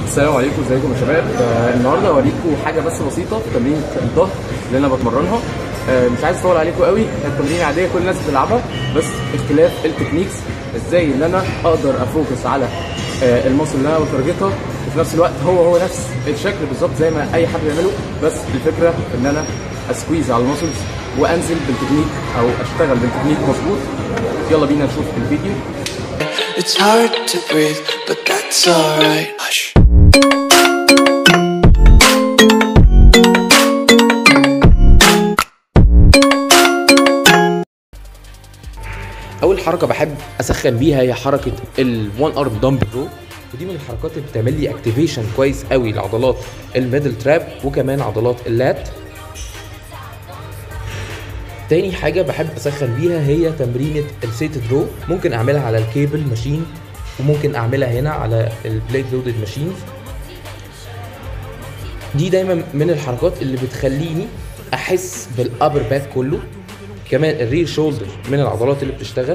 السلام عليكم، ازيكم يا شباب؟ النهارده هوريكم حاجه بس بسيطه في تمرين الظهر اللي انا بتمرنها. مش عايز اطول عليكم قوي، التمرين عاديه كل الناس بتلعبها، بس اختلاف التكنيكس ازاي ان انا اقدر افوكس على المصل اللي انا بتارجتها، وفي نفس الوقت هو نفس الشكل بالظبط زي ما اي حد بيعمله، بس الفكره ان انا اسكويز على المسلز وانزل بالتكنيك او اشتغل بالتكنيك مظبوط. يلا بينا نشوف الفيديو. It's hard to breathe, but that's alright. Hush. اول حركه بحب اسخن بيها هي حركه الوان ارم دمبل رو، ودي من الحركات اللي بتعمل لي اكتيفيشن كويس قوي لعضلات الميدل تراب وكمان عضلات اللات. تاني حاجه بحب اسخن بيها هي تمرينه السيتد رو، ممكن اعملها على الكيبل ماشين وممكن اعملها هنا على البليت لودد ماشينز. دي دايما من الحركات اللي بتخليني احس بالابر باك كله، كمان الرير شولدر من العضلات اللي بتشتغل.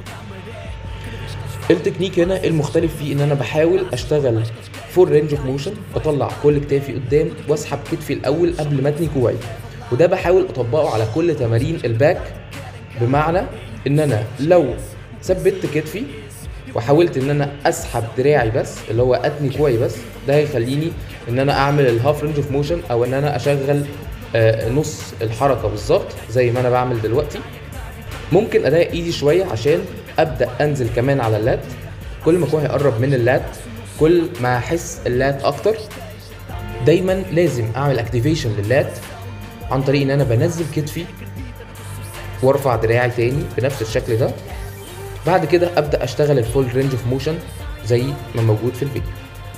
التكنيك هنا المختلف فيه ان انا بحاول اشتغل فول رينج اوف موشن، بطلع كل كتافي قدام واسحب كتفي الاول قبل ما اتني كوعي، وده بحاول اطبقه على كل تمارين الباك. بمعنى ان انا لو ثبت كتفي وحاولت ان انا اسحب دراعي بس اللي هو اتني كوعي بس، ده هيخليني ان انا اعمل الهاف رينج اوف موشن، او ان انا اشغل نص الحركه بالظبط زي ما انا بعمل دلوقتي. ممكن اضايق ايدي شويه عشان ابدا انزل كمان على اللات. كل ما كوعي يقرب من اللات كل ما احس اللات اكتر. دايما لازم اعمل اكتيفيشن لللات عن طريق ان انا بنزل كتفي وارفع دراعي تاني بنفس الشكل ده. بعد كده ابدا اشتغل الفول رينج اوف موشن زي ما موجود في الفيديو.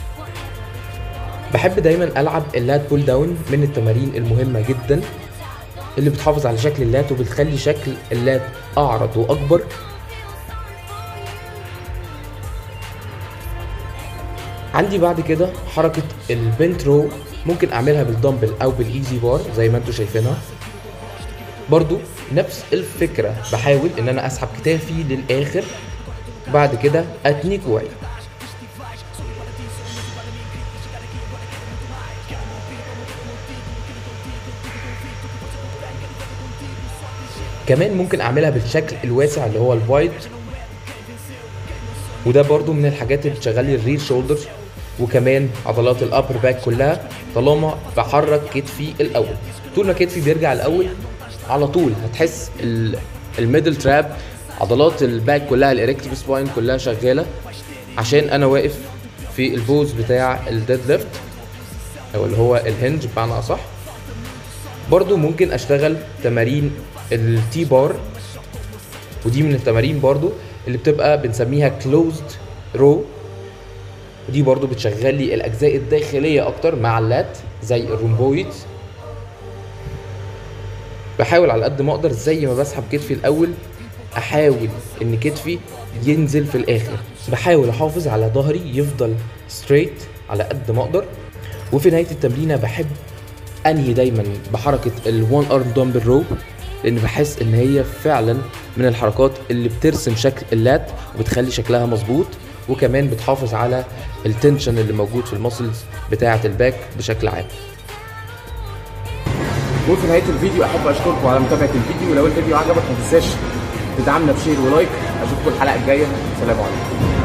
بحب دايما العب اللات بول داون، من التمارين المهمه جدا اللي بتحافظ على شكل اللات وبتخلي شكل اللات اعرض واكبر. عندي بعد كده حركه البنت رو، ممكن اعملها بالدمبل او بالايزي بار زي ما انتم شايفينها. برضو نفس الفكره، بحاول ان انا اسحب كتافي للاخر بعد كده اتني كوعي. كمان ممكن اعملها بالشكل الواسع اللي هو الوايد، وده برضو من الحاجات اللي بتشغل لي الرير شولدر وكمان عضلات الابر باك كلها، طالما بحرك كتفي الاول. طول ما كتفي بيرجع الاول على طول هتحس الميدل تراب، عضلات الباك كلها، الاريكتيف سباين كلها شغاله، عشان انا واقف في البوز بتاع الديد ليفت او اللي هو الهنج بمعنى اصح. برضو ممكن اشتغل تمارين التي بار، ودي من التمارين برضو اللي بتبقى بنسميها كلوزد رو، ودي برضو بتشغل لي الاجزاء الداخليه اكتر مع اللات زي الرومبويد. بحاول على قد ما اقدر زي ما بسحب كتفي الاول احاول ان كتفي ينزل في الاخر، بحاول احافظ على ظهري يفضل ستريت على قد ما اقدر. وفي نهايه التمرينه بحب انهي دايما بحركه الوان ارم دمبل رو، لان بحس ان هي فعلا من الحركات اللي بترسم شكل اللات وبتخلي شكلها مظبوط، وكمان بتحافظ على التنشن اللي موجود في المسلز بتاعه الباك بشكل عام. وفي نهايه الفيديو احب اشكركم على متابعه الفيديو، ولو الفيديو عجبك ما تنساش تدعمنا بشير ولايك. اشوفكم الحلقه الجايه، سلام عليكم.